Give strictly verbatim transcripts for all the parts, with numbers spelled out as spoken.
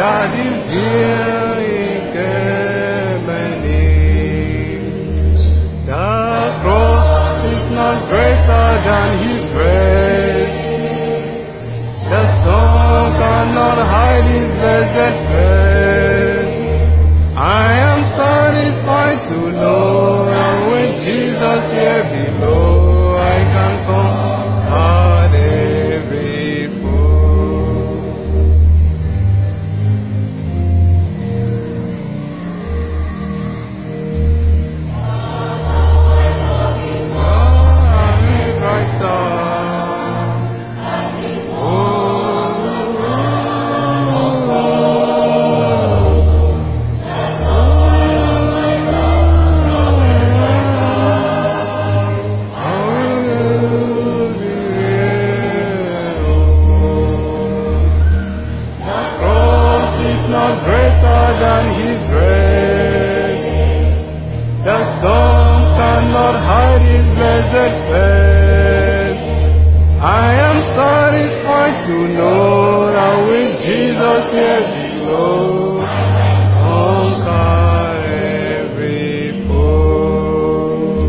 that is here in Gethsemane. The cross is not greater than His grace. The stone cannot hide His blessed face. I am satisfied to know that with Jesus here below, I can conquer every foe. I'm a writer. Not greater than His grace. The storm cannot hide His blessed face. I am satisfied to know that with Jesus here below, conquer every foe.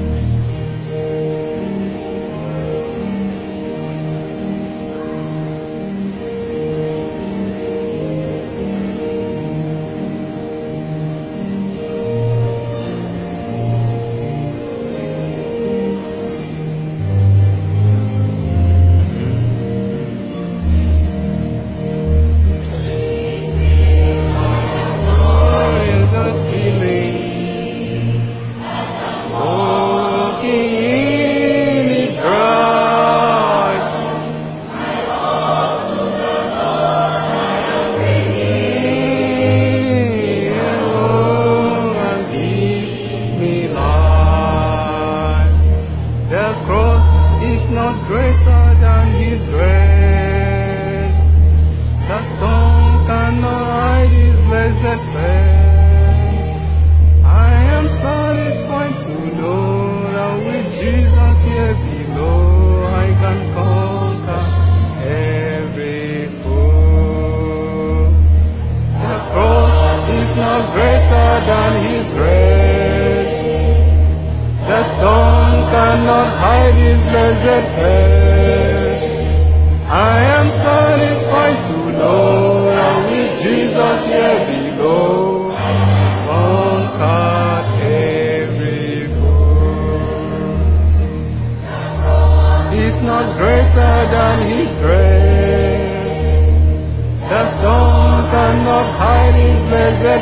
Not greater than His grace. The stone cannot hide His blessed face. I am satisfied to know that with Jesus here below, I can conquer every foe. The cross is not greater than His grace. The stone cannot hide His blessed face. I am satisfied to know that with Jesus here below, conquered every foe. Is not greater than His grace. The stone cannot hide His blessed